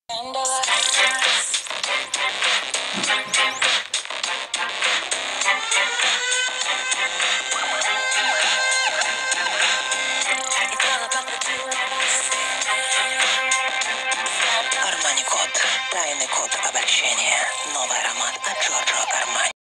Армани Код. Тайный код обольщения. Новый аромат от Джорджо Армани.